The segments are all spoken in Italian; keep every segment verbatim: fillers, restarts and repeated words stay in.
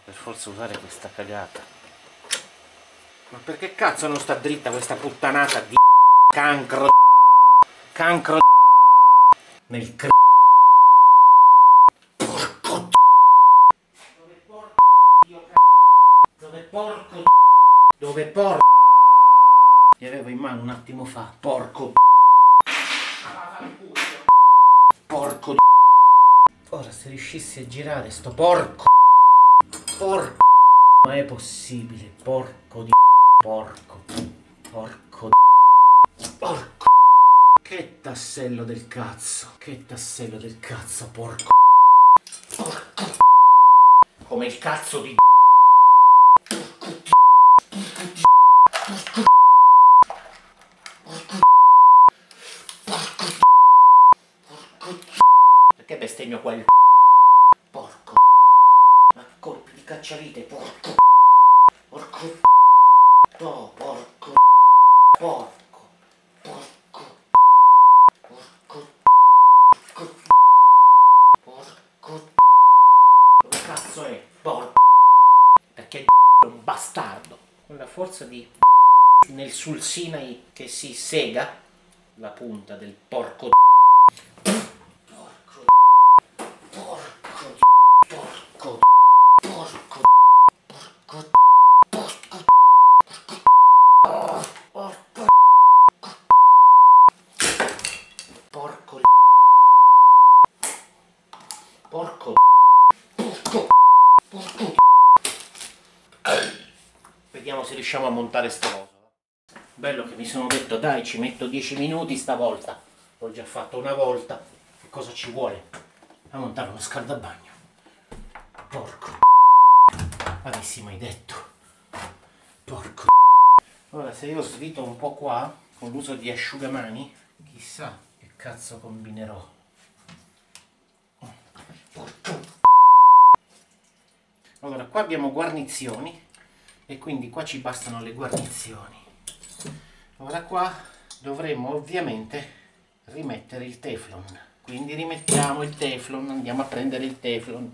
per forza usare questa cagata. Ma perché cazzo non sta dritta questa puttanata di cancro cancro nel cr... Porco dove porco io dove porco dove porco li avevo in mano un attimo fa. Porco porco ora se riuscissi a girare sto porco porco ma è possibile, porco di porco porco porco che tassello del cazzo, che tassello del cazzo, porco porco come il cazzo di perché bestemmio quel porco ma colpi di cacciavite, porco porco no, porco porco porco porco porco porco dove cazzo è? Porco perché è un bastardo con la forza di nel sul Sinai che si sega la punta del porco porco porco porco porco porco porco porco porco porco porco porco vediamo se riusciamo a montare sta cosa. Bello che mi sono detto dai ci metto dieci minuti stavolta, l'ho già fatto una volta, che cosa ci vuole? A montare uno scaldabagno. Porco avessi mai detto porco. Ora se io svito un po' qua con l'uso di asciugamani chissà che cazzo combinerò. Porco. Allora qua abbiamo guarnizioni e quindi qua ci bastano le guarnizioni. Ora qua dovremo ovviamente rimettere il teflon, quindi rimettiamo il teflon, andiamo a prendere il teflon.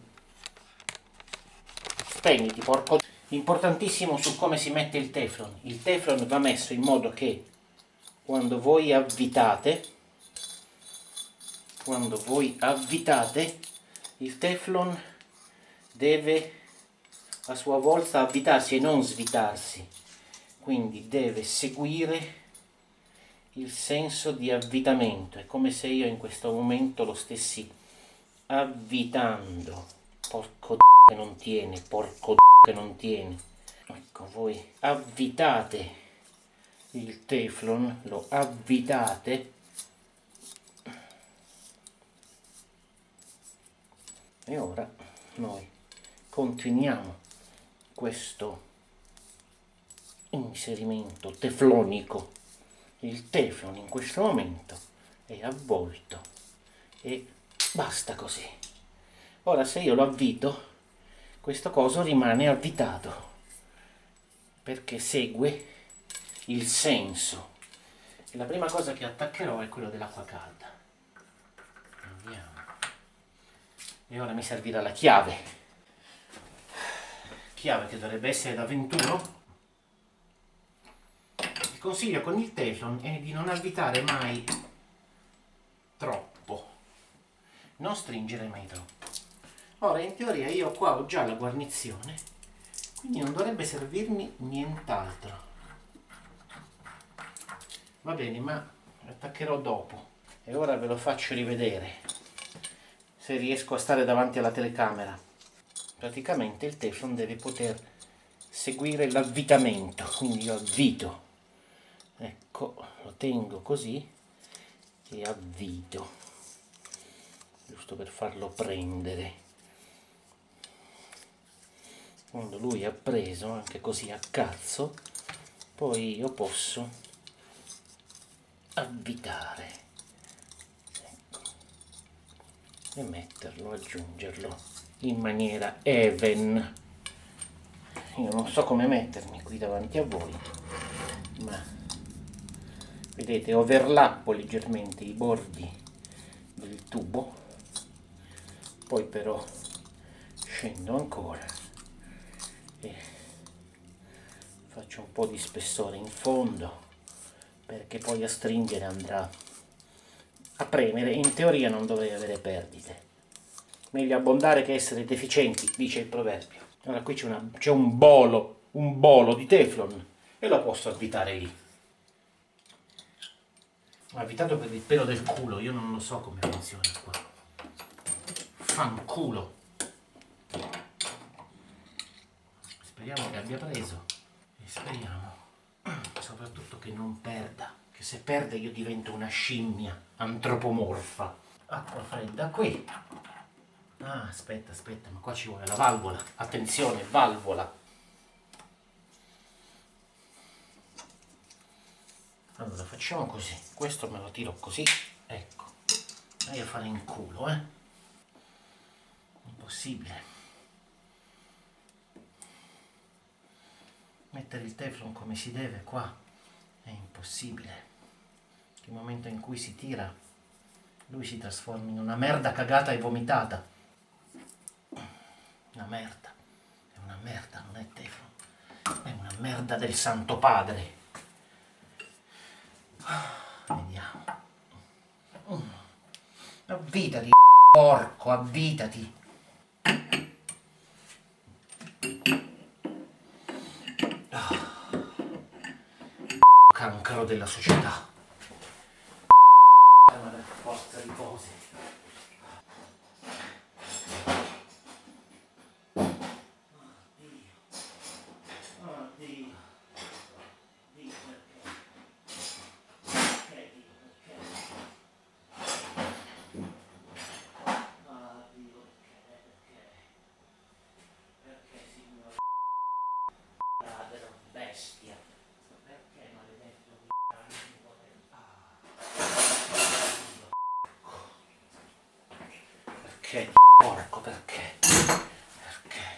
Spegniti porco. Importantissimo su come si mette il teflon. Il teflon va messo in modo che quando voi avvitate quando voi avvitate il teflon deve a sua volta avvitarsi e non svitarsi, quindi deve seguire il senso di avvitamento. È come se io in questo momento lo stessi avvitando. Porco che non tiene, porco che non tiene. Ecco, voi avvitate il teflon, lo avvitate e ora noi continuiamo questo inserimento teflonico. Il teflon in questo momento è avvolto e basta così. Ora se io lo avvito, questo coso rimane avvitato perché segue il senso. E la prima cosa che attaccherò è quello dell'acqua calda. Andiamo. E ora mi servirà la chiave. Chiave che dovrebbe essere da ventuno. Il consiglio con il teflon è di non avvitare mai troppo, non stringere mai troppo. Ora in teoria io qua ho già la guarnizione, quindi non dovrebbe servirmi nient'altro. Va bene, ma attaccherò dopo e ora ve lo faccio rivedere se riesco a stare davanti alla telecamera. Praticamente il teflon deve poter seguire l'avvitamento, quindi io avvito, ecco, lo tengo così e avvito, giusto per farlo prendere. Quando lui ha preso, anche così a cazzo, poi io posso avvitare, ecco, e metterlo, aggiungerlo in maniera even. Io non so come mettermi qui davanti a voi, ma vedete, overlappo leggermente i bordi del tubo, poi però scendo ancora e faccio un po' di spessore in fondo, perché poi a stringere andrà a premere e in teoria non dovrei avere perdite. Meglio abbondare che essere deficienti, dice il proverbio. Allora qui c'è un bolo, un bolo di Teflon e lo posso avvitare lì. Ho avvitato per il pelo del culo, io non lo so come funziona qua. Fanculo. Speriamo che abbia preso e speriamo soprattutto che non perda, che se perde io divento una scimmia antropomorfa. Acqua fredda qui. Ah, aspetta, aspetta, ma qua ci vuole la valvola. Attenzione, valvola. Allora, facciamo così. Questo me lo tiro così. Ecco. Vai a fare in culo, eh. Impossibile. Mettere il Teflon come si deve qua è impossibile. Nel momento in cui si tira, lui si trasforma in una merda cagata e vomitata. Una merda, è una merda, non è Teflon, è una merda del Santo Padre. Vediamo. Avvitati, porco, avvitati. Cancro della società. Forza di cose. Perché, porco, perché? Perché?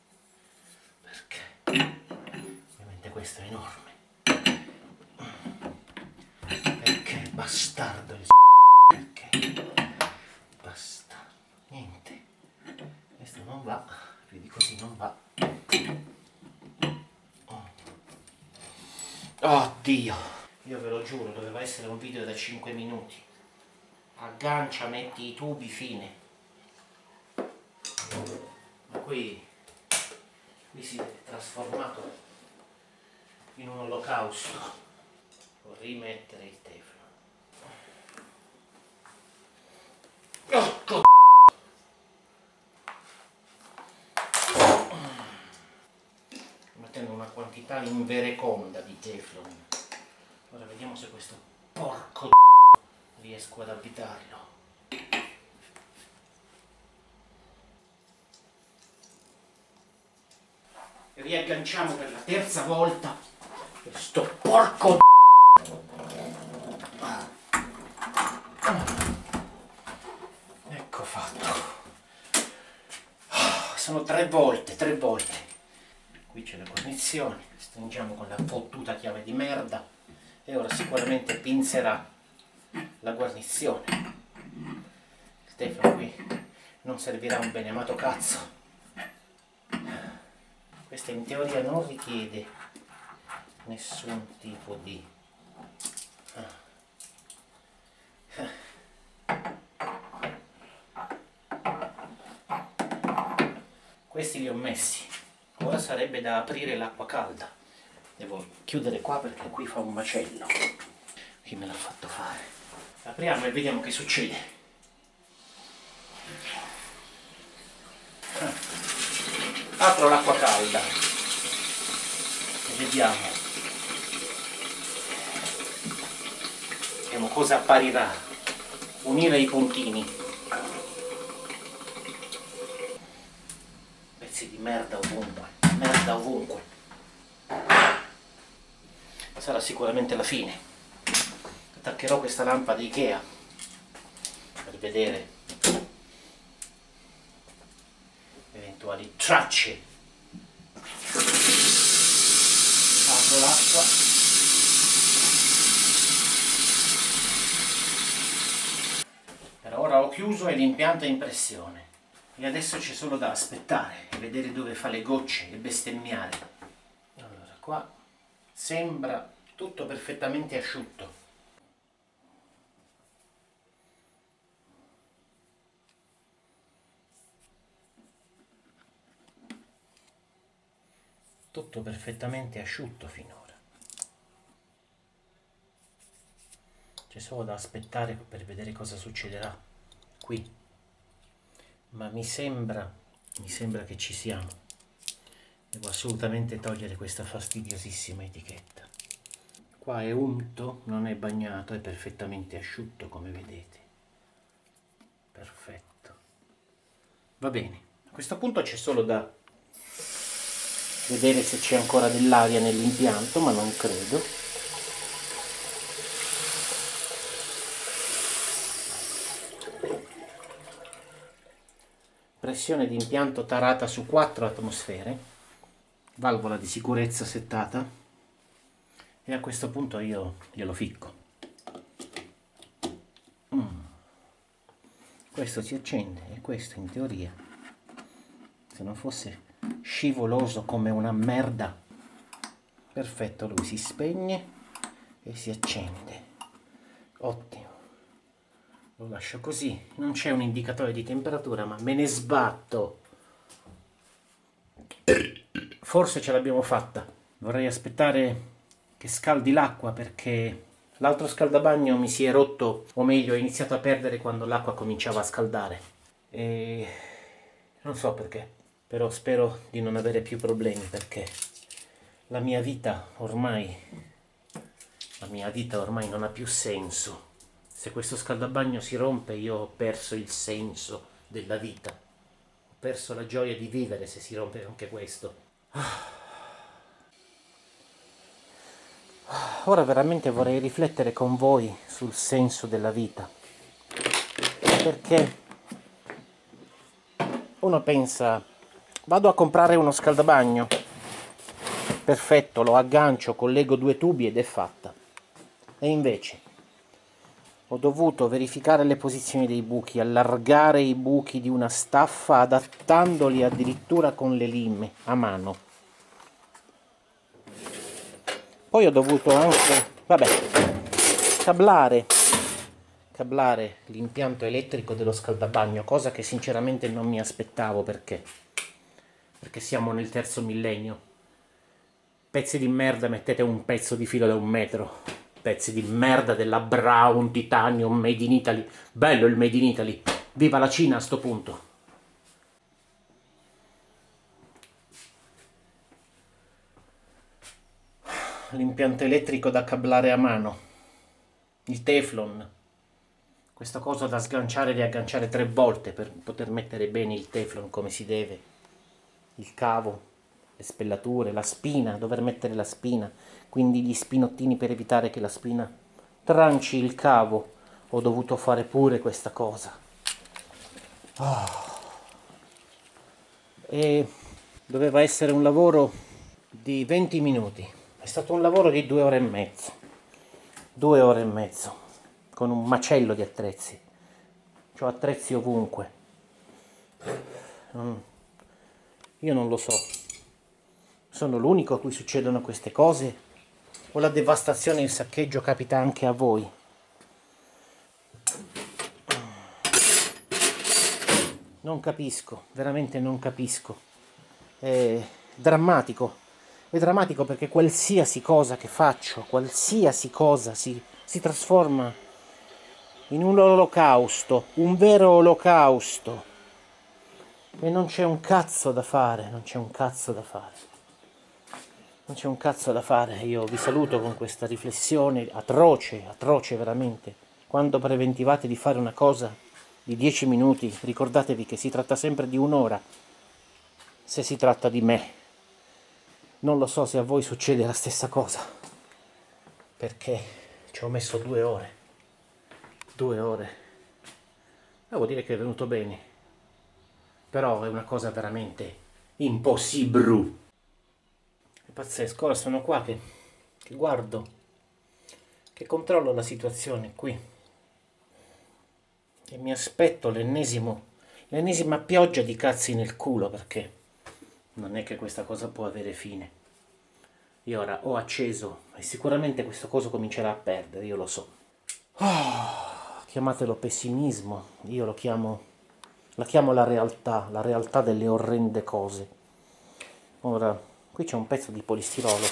Perché? Ovviamente questo è enorme. Perché, bastardo il perché? Bastardo. Niente. Questo non va. Vedi, così non va. Oddio. Io ve lo giuro, doveva essere un video da cinque minuti. Aggancia, metti i tubi, fine. Ma qui, qui si è trasformato in un olocausto. Devo rimettere il Teflon. Oh, co- mettendo una quantità invereconda di Teflon. Ora vediamo se questo porco riesco ad avvitarlo. Riagganciamo per la terza volta questo porco. Ecco fatto. Sono tre volte, tre volte. Qui c'è la connessione, stringiamo con la fottuta chiave di merda e ora sicuramente pinzerà la guarnizione. Il Teflon qui non servirà un benemato cazzo. Questa in teoria non richiede nessun tipo di... Questi li ho messi. Ora sarebbe da aprire l'acqua calda. Devo chiudere qua perché qui fa un macello. Chi me l'ha fatto fare? Apriamo e vediamo che succede. Apro l'acqua calda e vediamo. Vediamo cosa apparirà. Unire i puntini. Pezzi di merda ovunque. Merda ovunque. Sarà sicuramente la fine. Attaccherò questa lampada Ikea per vedere eventuali tracce. Apro l'acqua. Per ora ho chiuso e l'impianto è in pressione. E adesso c'è solo da aspettare e vedere dove fa le gocce e bestemmiare. Allora, qua sembra tutto perfettamente asciutto. Tutto perfettamente asciutto finora. C'è solo da aspettare per vedere cosa succederà qui. Ma mi sembra, mi sembra che ci siamo. Devo assolutamente togliere questa fastidiosissima etichetta. Qua è unto, non è bagnato, è perfettamente asciutto come vedete. Perfetto. Va bene. A questo punto c'è solo da vedere se c'è ancora dell'aria nell'impianto, ma non credo. Pressione di impianto tarata su quattro atmosfere, valvola di sicurezza settata, e a questo punto io glielo ficco. Mm. Questo si accende e questo in teoria, se non fosse scivoloso come una merda, perfetto, lui si spegne e si accende. Ottimo. Lo lascio così, non c'è un indicatore di temperatura, ma me ne sbatto. Forse ce l'abbiamo fatta. Vorrei aspettare che scaldi l'acqua perché l'altro scaldabagno mi si è rotto, o meglio, è iniziato a perdere quando l'acqua cominciava a scaldare. E non so perché, però spero di non avere più problemi perché la mia vita ormai, la mia vita ormai non ha più senso. Se questo scaldabagno si rompe io ho perso il senso della vita. Ho perso la gioia di vivere se si rompe anche questo. Ora veramente vorrei riflettere con voi sul senso della vita. Perché uno pensa, vado a comprare uno scaldabagno. Perfetto, lo aggancio, collego due tubi ed è fatta. E invece ho dovuto verificare le posizioni dei buchi, allargare i buchi di una staffa adattandoli addirittura con le lime a mano. Poi ho dovuto anche, vabbè, cablare, cablare l'impianto elettrico dello scaldabagno, cosa che sinceramente non mi aspettavo perché, perché siamo nel terzo millennio. Pezzi di merda, mettete un pezzo di filo da un metro. Pezzi di merda della Brown Titanium Made in Italy. Bello il Made in Italy. Viva la Cina a sto punto. L'impianto elettrico da cablare a mano. Il Teflon. Questa cosa da sganciare e riagganciare tre volte per poter mettere bene il Teflon come si deve. Il cavo, le spellature, la spina, dover mettere la spina. Quindi gli spinottini per evitare che la spina tranci il cavo. Ho dovuto fare pure questa cosa. Oh. E doveva essere un lavoro di venti minuti. È stato un lavoro di due ore e mezzo. Due ore e mezzo. Con un macello di attrezzi. C'ho attrezzi ovunque. Io non lo so. Sono l'unico a cui succedono queste cose? O la devastazione e il saccheggio capita anche a voi? Non capisco, veramente non capisco. È drammatico. È drammatico perché qualsiasi cosa che faccio, qualsiasi cosa si, si trasforma in un olocausto, un vero olocausto. E non c'è un cazzo da fare, non c'è un cazzo da fare. Non c'è un cazzo da fare, io vi saluto con questa riflessione atroce, atroce veramente. Quando preventivate di fare una cosa di dieci minuti, ricordatevi che si tratta sempre di un'ora, se si tratta di me. Non lo so se a voi succede la stessa cosa, perché ci ho messo due ore. Due ore. Devo dire che è venuto bene, però è una cosa veramente impossibile. È pazzesco, ora sono qua che, che guardo, che controllo la situazione qui e mi aspetto l'ennesimo, l'ennesima pioggia di cazzi nel culo, perché non è che questa cosa può avere fine. Io ora ho acceso e sicuramente questo coso comincerà a perdere, io lo so. Oh, chiamatelo pessimismo, io lo chiamo, la chiamo la realtà, la realtà delle orrende cose. Ora, qui c'è un pezzo di polistirolo.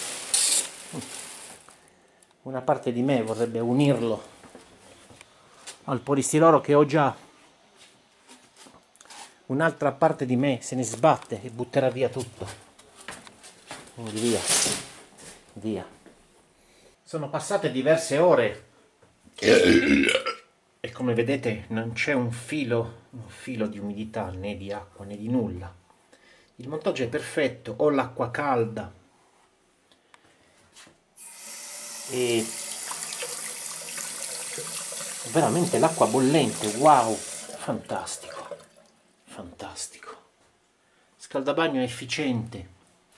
Una parte di me vorrebbe unirlo al polistirolo che ho già. Un'altra parte di me se ne sbatte e butterà via tutto. Quindi via, via. Sono passate diverse ore e come vedete non c'è un filo, un filo di umidità, né di acqua, né di nulla. Il montaggio è perfetto, ho l'acqua calda e veramente l'acqua bollente, wow, fantastico, fantastico. Scaldabagno efficiente.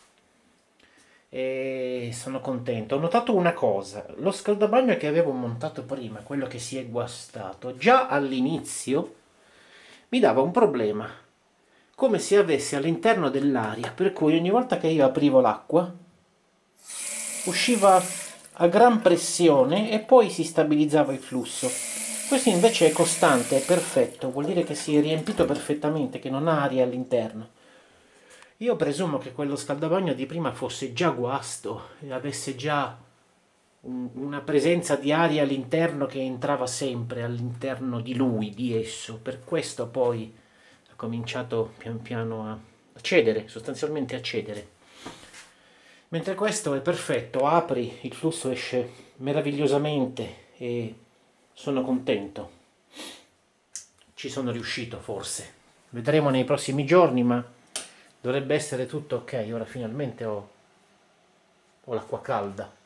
E sono contento. Ho notato una cosa, lo scaldabagno che avevo montato prima, quello che si è guastato, già all'inizio mi dava un problema, come se avesse all'interno dell'aria, per cui ogni volta che io aprivo l'acqua usciva a gran pressione e poi si stabilizzava il flusso. Questo invece è costante, è perfetto, vuol dire che si è riempito perfettamente, che non ha aria all'interno. Io presumo che quello scaldabagno di prima fosse già guasto e avesse già un, una presenza di aria all'interno che entrava sempre all'interno di lui, di esso. Per questo poi ha cominciato pian piano a cedere, sostanzialmente a cedere. Mentre questo è perfetto, apri, il flusso esce meravigliosamente e sono contento. Ci sono riuscito forse. Vedremo nei prossimi giorni, ma dovrebbe essere tutto ok. Ora finalmente ho, ho l'acqua calda.